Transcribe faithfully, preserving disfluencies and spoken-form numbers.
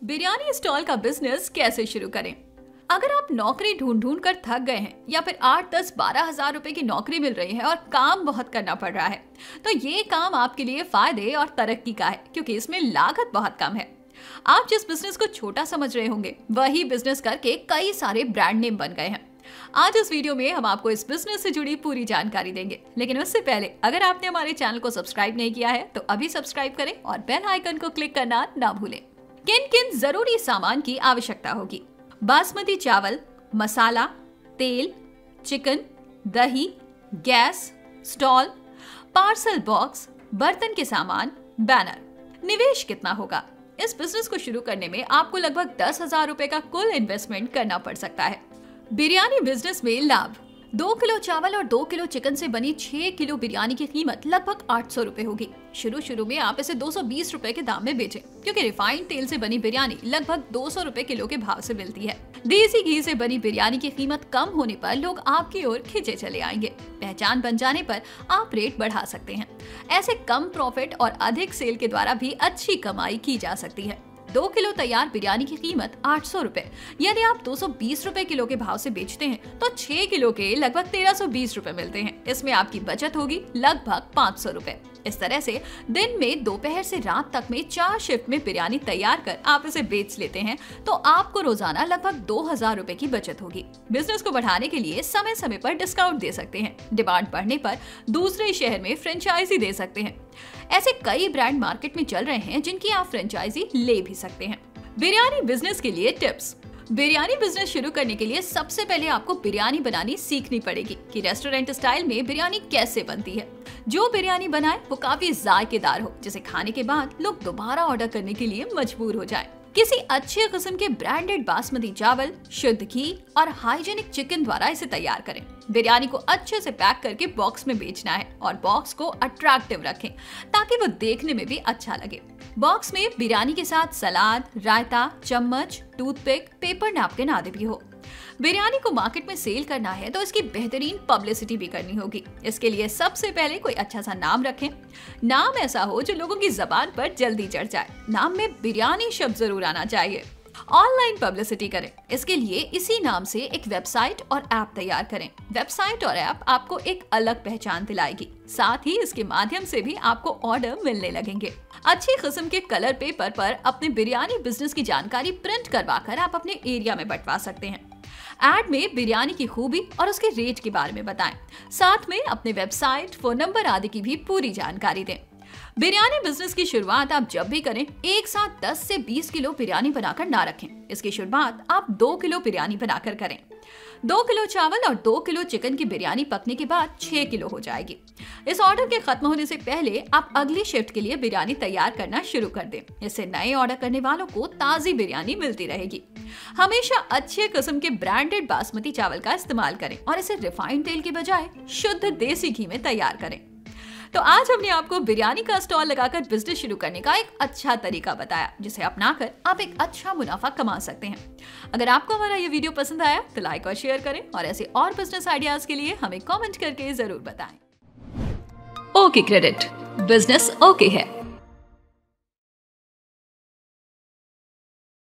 Biryani stall का business कैसे शुरू करें? अगर आप नौकरी ढूंढ ढूंढ कर थक गए हैं या फिर आठ दस बारह हजार रुपए की नौकरी मिल रही है और काम बहुत करना पड़ रहा है, तो ये काम आपके लिए फायदे और तरक्की का है क्योंकि इसमें लागत बहुत कम है। आप जिस बिजनेस को छोटा समझ रहे होंगे वही बिजनेस करके कई सारे ब्रांड नेम बन गए हैं। आज इस वीडियो में हम आपको इस बिजनेस से जुड़ी पूरी जानकारी देंगे, लेकिन उससे पहले अगर आपने हमारे चैनल को सब्सक्राइब नहीं किया है तो अभी सब्सक्राइब करें और बेल आइकन को क्लिक करना ना भूलें। किन किन जरूरी सामान की आवश्यकता होगी? बासमती चावल, मसाला, तेल, चिकन, दही, गैस, स्टॉल, पार्सल बॉक्स, बर्तन के सामान, बैनर। निवेश कितना होगा? इस बिजनेस को शुरू करने में आपको लगभग दस हजार रुपए का कुल इन्वेस्टमेंट करना पड़ सकता है। बिरयानी बिजनेस में लाभ। दो किलो चावल और दो किलो चिकन से बनी छह किलो बिरयानी की कीमत लगभग आठ सौ रुपए होगी। शुरू शुरू में आप इसे दो सौ बीस रुपए के दाम में बेचें, क्योंकि रिफाइंड तेल से बनी बिरयानी लगभग दो सौ रुपए किलो के भाव से मिलती है। देसी घी से बनी बिरयानी की कीमत कम होने पर लोग आपकी ओर खिंचे चले आएंगे। पहचान बन जाने पर आप रेट बढ़ा सकते हैं। ऐसे कम प्रॉफिट और अधिक सेल के द्वारा भी अच्छी कमाई की जा सकती है। दो किलो तैयार बिरयानी की कीमत आठ सौ रुपए, यदि आप दो सौ बीस रुपए किलो के भाव से बेचते हैं तो छह किलो के लगभग तेरह सौ बीस रुपए मिलते हैं। इसमें आपकी बचत होगी लगभग पाँच सौ रुपए। इस तरह से दिन में दोपहर से रात तक में चार शिफ्ट में बिरयानी तैयार कर आप इसे बेच लेते हैं तो आपको रोजाना लगभग दो हजार रुपए की बचत होगी। बिजनेस को बढ़ाने के लिए समय समय पर डिस्काउंट दे सकते हैं। डिमांड बढ़ने पर दूसरे शहर में फ्रेंचाइजी दे सकते हैं। ऐसे कई ब्रांड मार्केट में चल रहे हैं जिनकी आप फ्रेंचाइजी ले भी सकते हैं। बिरयानी बिजनेस के लिए टिप्स। बिरयानी बिजनेस शुरू करने के लिए सबसे पहले आपको बिरयानी बनानी सीखनी पड़ेगी कि रेस्टोरेंट स्टाइल में बिरयानी कैसे बनती है। जो बिरयानी बनाए वो काफी जायकेदार हो, जिसे खाने के बाद लोग दोबारा ऑर्डर करने के लिए मजबूर हो जाएं। किसी अच्छे किस्म के ब्रांडेड बासमती चावल, शुद्ध घी और हाइजेनिक चिकन द्वारा इसे तैयार करें। बिरयानी को अच्छे से पैक करके बॉक्स में बेचना है और बॉक्स को अट्रैक्टिव रखें ताकि वो देखने में भी अच्छा लगे। बॉक्स में बिरयानी के साथ सलाद, रायता, चम्मच, टूथपिक, पेपर नैपकिन आदि भी हो। बिरयानी को मार्केट में सेल करना है तो इसकी बेहतरीन पब्लिसिटी भी करनी होगी। इसके लिए सबसे पहले कोई अच्छा सा नाम रखें। नाम ऐसा हो जो लोगों की जबान पर जल्दी चढ़ जाए। नाम में बिरयानी शब्द जरूर आना चाहिए। ऑनलाइन पब्लिसिटी करें। इसके लिए इसी नाम से एक वेबसाइट और ऐप तैयार करें। वेबसाइट और ऐप आपको एक अलग पहचान दिलाएगी। साथ ही इसके माध्यम से भी आपको ऑर्डर मिलने लगेंगे। अच्छी किस्म के कलर पेपर पर अपने बिरयानी बिजनेस की जानकारी प्रिंट करवाकर आप अपने एरिया में बंटवा सकते हैं। एड में बिरयानी की खूबी और उसके रेट के बारे में बताएं। साथ में अपने वेबसाइट, फोन नंबर आदि की भी पूरी जानकारी दें। बिरयानी बिजनेस की शुरुआत आप जब भी करें एक साथ दस से बीस किलो बिरयानी बनाकर ना रखें। इसकी शुरुआत आप दो किलो बिरयानी बनाकर करें। दो किलो चावल और दो किलो चिकन की बिरयानी पकने के बाद छह किलो हो जाएगी। इस ऑर्डर के खत्म होने से पहले आप अगली शिफ्ट के लिए बिरयानी तैयार करना शुरू कर दें। इससे नए ऑर्डर करने वालों को ताजी बिरयानी मिलती रहेगी। हमेशा अच्छे किस्म के ब्रांडेड बासमती चावल का इस्तेमाल करें और इसे रिफाइंड तेल के बजाय शुद्ध देसी घी में तैयार करें। तो आज हमने आपको बिरयानी का स्टॉल लगाकर बिजनेस शुरू करने का एक अच्छा तरीका बताया, जिसे अपनाकर आप एक अच्छा मुनाफा कमा सकते हैं। अगर आपको हमारा ये वीडियो पसंद आया तो लाइक और शेयर करें और ऐसे और बिजनेस आइडियाज के लिए हमें कमेंट करके जरूर बताएं। ओके क्रेडिट, बिजनेस ओके है।